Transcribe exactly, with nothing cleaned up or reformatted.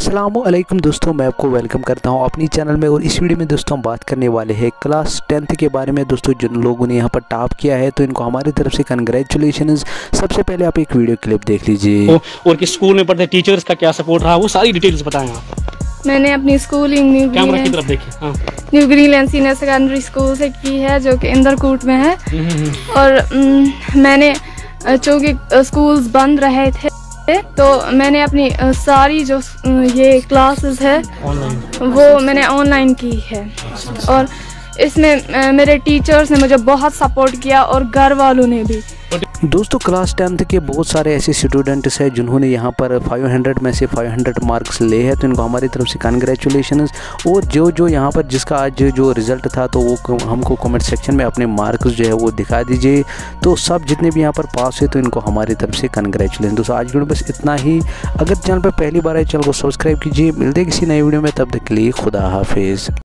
अस्सलामुअलैकुम दोस्तों, मैं आपको वेलकम करता हूं अपनी चैनल में। और इस वीडियो में दोस्तों हम बात करने वाले हैं क्लास टेंथ के बारे में। दोस्तों जिन लोगों ने यहां पर टॉप किया है तो इनको हमारी तरफ से कंग्रेचुलेशंस। सबसे पहले आप एक वीडियो क्लिप देख लीजिए। और किस स्कूल में पढ़ते टीचर्स का क्या सपोर्ट रहा, वो सारी डिटेल्स बताएं आप। मैंने अपनी स्कूलिंग न्यू कैमरा की तरफ देखिए। हाँ। New Greenland senior secondary school से की है, जो कि इंदरकूट में है। और न, मैंने चूँकि स्कूल्स बंद रहे थे तो मैंने अपनी सारी जो ये क्लासेस है वो मैंने ऑनलाइन की है। और इसमें मेरे टीचर्स ने मुझे बहुत सपोर्ट किया और घर वालों ने भी। दोस्तों क्लास टेंथ के बहुत सारे ऐसे स्टूडेंट्स हैं जिन्होंने यहाँ पर पाँच सौ में से पाँच सौ मार्क्स ले हैं, तो इनको हमारी तरफ से कंग्रेचुलेशंस। और जो जो यहाँ पर जिसका आज जो रिज़ल्ट था तो वो हमको कमेंट सेक्शन में अपने मार्क्स जो है वो दिखा दीजिए। तो सब जितने भी यहाँ पर पास है तो इनको हमारी तरफ से कंग्रेचुलेशन। दोस्तों आज वीडियो बस इतना ही। अगर चैनल पर पहली बार आए चैनल को सब्सक्राइब कीजिए। मिलते हैं किसी नई वीडियो में, तब तक के लिए खुदा हाफिज़।